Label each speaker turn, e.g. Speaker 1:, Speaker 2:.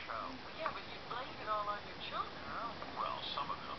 Speaker 1: child.
Speaker 2: Well, yeah, but you blame it all on your children, huh?
Speaker 1: Well, some of it